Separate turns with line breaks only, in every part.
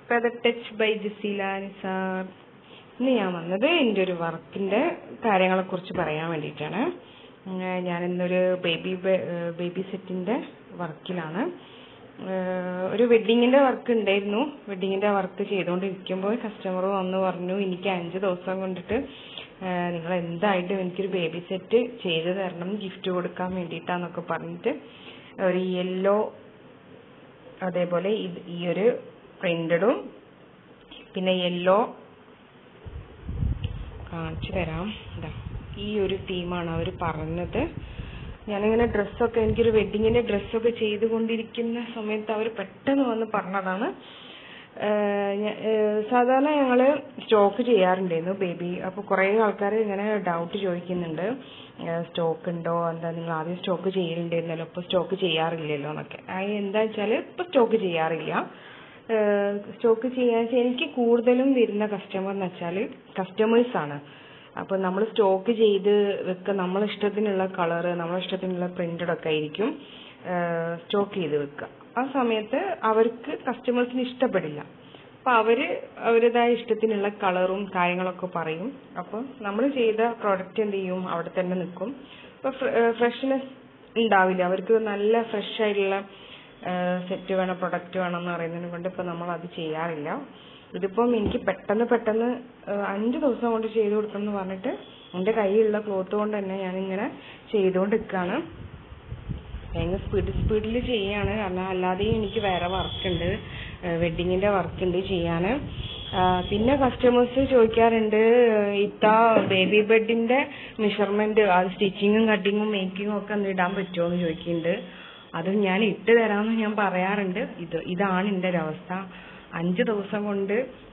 Feather Touch by Jasila Nisar. ഇന്ന് ഞാൻ വന്നത് എൻ്റെ ഒരു വർക്കിൻ്റെ കാര്യങ്ങളെക്കുറിച്ച് പറയാൻ വേണ്ടിയിട്ടാണ്. ഞാൻ ഇന്നൊരു ബേബി സെറ്റിൻ്റെ വർക്കിലാണ്. ഒരു വെഡ്ഡിങ്ങിൻ്റെ വർക്ക് ഉണ്ടായിരുന്നു. വെഡ്ഡിങ്ങിൻ്റെ വർക്ക് ചെയ്തുകൊണ്ടിരിക്കുമ്പോൾ കസ്റ്റമർ വന്ന് പറഞ്ഞു, എനിക്ക് 5 ദിവസം കൊണ്ടിട്ട് നിങ്ങൾ എന്തായിട്ടും എനിക്കൊരു ബേബി സെറ്റ് ചെയ്ത് തരണം, ഗിഫ്റ്റ് കൊടുക്കാൻ വേണ്ടിയിട്ടാന്നൊക്കെ പറഞ്ഞിട്ട് ഒരു യെല്ലോ, അതേപോലെ ഈ ഒരു പ്രിന്റഡും പിന്നെ യെല്ലോ കാണിച്ചു തരാം. ഈ ഒരു തീമാണ് അവർ പറഞ്ഞത്. ഞാനിങ്ങനെ ഡ്രസ്സൊക്കെ, എനിക്കൊരു വെഡ്ഡിങ്ങിൻ്റെ ഡ്രസ്സൊക്കെ ചെയ്തുകൊണ്ടിരിക്കുന്ന സമയത്ത് അവർ പെട്ടെന്ന് വന്ന് പറഞ്ഞതാണ്. സാധാരണ ഞങ്ങൾ സ്റ്റോക്ക് ചെയ്യാറുണ്ടായിരുന്നു ബേബി. അപ്പോൾ കുറേ ആൾക്കാർ ഇങ്ങനെ ഡൗട്ട് ചോദിക്കുന്നുണ്ട്, സ്റ്റോക്ക് ഉണ്ടോ, എന്താ നിങ്ങൾ ആദ്യം സ്റ്റോക്ക് ചെയ്യലുണ്ടായിരുന്നല്ലോ, ഇപ്പോൾ സ്റ്റോക്ക് ചെയ്യാറില്ലല്ലോ എന്നൊക്കെ. എന്താ വെച്ചാൽ ഇപ്പോൾ സ്റ്റോക്ക് ചെയ്യാറില്ല. സ്റ്റോക്ക് ചെയ്യാൻ എനിക്ക് കൂടുതലും വരുന്ന കസ്റ്റമർ എന്ന് വെച്ചാൽ കസ്റ്റമേഴ്സാണ്. അപ്പോൾ നമ്മൾ സ്റ്റോക്ക് ചെയ്ത് വെക്കുക, നമ്മളെ ഇഷ്ടത്തിനുള്ള കളറ്, നമ്മളെ ഇഷ്ടത്തിനുള്ള പ്രിന്റഡൊക്കെ ആയിരിക്കും സ്റ്റോക്ക് ചെയ്ത് വെക്കുക. ആ സമയത്ത് അവർക്ക് കസ്റ്റമേഴ്സിന് ഇഷ്ടപ്പെടില്ല. അപ്പോൾ അവരുടേതായ ഇഷ്ടത്തിനുള്ള കളറും കാര്യങ്ങളൊക്കെ പറയും. അപ്പോൾ നമ്മൾ ചെയ്ത പ്രോഡക്റ്റ് എന്ത് ചെയ്യും, അവിടെ തന്നെ നിൽക്കും. അപ്പോൾ ഫ്രഷ്നെസ് ഉണ്ടാവില്ല. അവർക്ക് നല്ല ഫ്രഷ് ആയിട്ടുള്ള സെറ്റ് വേണം, പ്രൊഡക്റ്റ് വേണം എന്ന് പറയുന്നതിനെ കൊണ്ട് ഇപ്പോൾ നമ്മൾ അത് ചെയ്യാറില്ല. ഇതിപ്പം എനിക്ക് പെട്ടെന്ന് 5 ദിവസം കൊണ്ട് ചെയ്ത് കൊടുക്കണം എന്ന് പറഞ്ഞിട്ട് എൻ്റെ കയ്യിലുള്ള ക്ലോത്ത് കൊണ്ട് തന്നെ ഞാനിങ്ങനെ ചെയ്തുകൊണ്ടിരിക്കുകയാണ്. ഭയങ്കര സ്പീഡിൽ ചെയ്യാണ്. കാരണം അല്ലാതെയും എനിക്ക് വേറെ വർക്കുണ്ട്, വെഡ്ഡിങ്ങിൻ്റെ വർക്കുണ്ട് ചെയ്യാൻ. പിന്നെ കസ്റ്റമേഴ്സ് ചോദിക്കാറുണ്ട്, ഇത്താ ബേബി ബെഡിൻ്റെ മെഷർമെൻറ്റ്, അത് സ്റ്റിച്ചിങ്ങും കട്ടിങ്ങും മേക്കിങ്ങും ഒക്കെ ഒന്ന് ഇടാൻ പറ്റുമോ എന്ന് ചോദിക്കുന്നുണ്ട്. അത് ഞാൻ ഇട്ട് തരാമെന്ന് ഞാൻ പറയാറുണ്ട്. ഇതാണ് എൻ്റെ ഒരു അവസ്ഥ. 5 ദിവസം കൊണ്ട്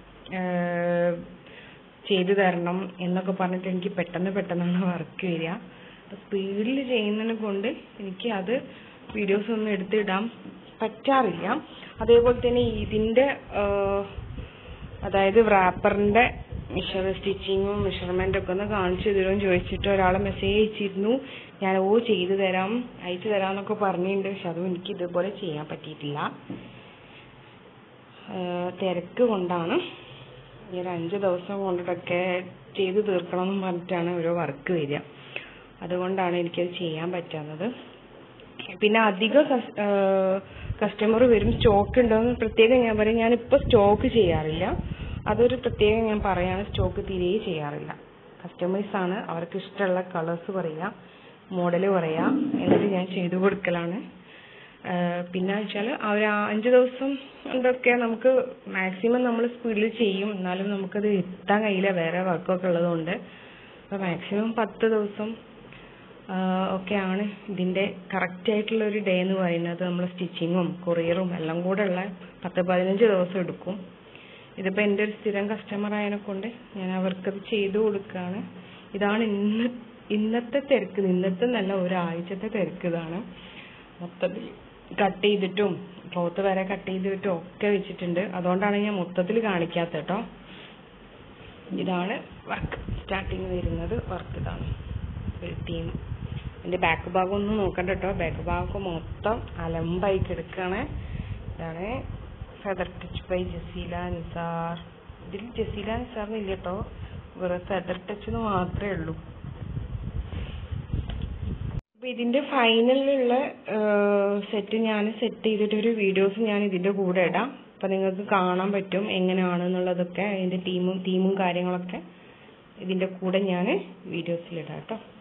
ചെയ്തു തരണം എന്നൊക്കെ പറഞ്ഞിട്ട് എനിക്ക് പെട്ടെന്നാണ് വർക്ക് വരിക. സ്പീഡിൽ ചെയ്യുന്നതിനെ കൊണ്ട് എനിക്ക് അത് വീഡിയോസ് ഒന്നും എടുത്തിടാൻ പറ്റാറില്ല. അതേപോലെ തന്നെ ഇതിൻ്റെ അതായത് റാപ്പറിൻ്റെ സ്റ്റിച്ചിങ്ങും മെഷർമെൻ്റ് ഒക്കെ ഒന്ന് കാണിച്ചു തരുമെന്ന് ചോദിച്ചിട്ട് ഒരാളെ മെസ്സേജ് അയച്ചിരുന്നു. ഞാൻ ചെയ്തു തരാം, അയച്ചു തരാമെന്നൊക്കെ പറഞ്ഞിട്ടുണ്ട്. പക്ഷെ അതും എനിക്ക് ഇതുപോലെ ചെയ്യാൻ പറ്റിയിട്ടില്ല. തിരക്ക് കൊണ്ടാണ്. ഈ ഒരു 5 ദിവസം കൊണ്ടിട്ടൊക്കെ ചെയ്ത് തീർക്കണം എന്ന് പറഞ്ഞിട്ടാണ് ഓരോ വർക്ക് വരിക. അതുകൊണ്ടാണ് എനിക്കത് ചെയ്യാൻ പറ്റാത്തത്. പിന്നെ അധികം കസ്റ്റമർ വരും, സ്റ്റോക്ക് ഉണ്ടോയെന്ന് പ്രത്യേകം ഞാൻ പറയും. ഞാനിപ്പോൾ സ്റ്റോക്ക് ചെയ്യാറില്ല. അതൊരു പ്രത്യേകം ഞാൻ പറയാണ്, സ്റ്റോക്ക് തീരെ ചെയ്യാറില്ല. കസ്റ്റമേഴ്സാണ്, അവർക്ക് ഇഷ്ടമുള്ള കളേഴ്സ് പറയുക, മോഡൽ പറയുക, എന്നിട്ട് ഞാൻ ചെയ്തു കൊടുക്കലാണ്. പിന്നെ വെച്ചാൽ അവർ 5 ദിവസം കൊണ്ടൊക്കെ നമുക്ക് മാക്സിമം നമ്മൾ സ്പീഡിൽ ചെയ്യും. എന്നാലും നമുക്കത് എത്താൻ കഴിയില്ല, വേറെ വർക്കൊക്കെ ഉള്ളതുകൊണ്ട്. അപ്പോൾ മാക്സിമം 10 ദിവസം ഒക്കെയാണ് ഇതിൻ്റെ കറക്റ്റായിട്ടുള്ള ഒരു ഡേ എന്ന് പറയുന്നത്. നമ്മൾ സ്റ്റിച്ചിങ്ങും കൊറിയറും എല്ലാം കൂടെ ഉള്ള 10-15 ദിവസം എടുക്കും. ഇതിപ്പോൾ എൻ്റെ ഒരു സ്ഥിരം കസ്റ്റമർ ആയതിനെ കൊണ്ട് ഞാൻ അവർക്കത് ചെയ്തു കൊടുക്കുകയാണ്. ഇതാണ് ഇന്നത്തെ തിരക്ക്. ഇന്നത്തെ നല്ല ഒരാഴ്ചത്തെ തിരക്ക് ഇതാണ്. മൊത്തത്തിൽ കട്ട് ചെയ്തിട്ടും ക്ലോത്ത് വരെ കട്ട് ചെയ്തിട്ടും ഒക്കെ വെച്ചിട്ടുണ്ട്. അതുകൊണ്ടാണ് ഞാൻ മൊത്തത്തിൽ കാണിക്കാത്തത് കേട്ടോ. ഇതാണ് വർക്ക് സ്റ്റാർട്ടിങ് വരുന്നത്. വർക്ക് ഇതാണ് ഒരു തീം. എൻ്റെ ബാക്ക് ഭാഗം ഒന്നും നോക്കണ്ട കേട്ടോ. ബാക്ക് ഭാഗമൊക്കെ മൊത്തം അലമ്പായി കിടക്കുകയാണ്. ഇതാണ് feather touch by Jaseela Nisar. ഇതിൽ ജസീല നിസാറിനില്ല കേട്ടോ, വെറും ഫെദർ ടച്ച് എന്ന് മാത്രമേ ഉള്ളൂ. അപ്പോൾ ഇതിൻ്റെ ഫൈനലിലുള്ള സെറ്റ് ഞാൻ സെറ്റ് ചെയ്തിട്ടൊരു വീഡിയോസ് ഞാൻ ഇതിൻ്റെ കൂടെ ഇടാം. അപ്പോൾ നിങ്ങൾക്ക് കാണാൻ പറ്റും എങ്ങനെയാണെന്നുള്ളതൊക്കെ. അതിൻ്റെ തീമും കാര്യങ്ങളൊക്കെ ഇതിൻ്റെ കൂടെ ഞാൻ വീഡിയോസിലിടാം കേട്ടോ.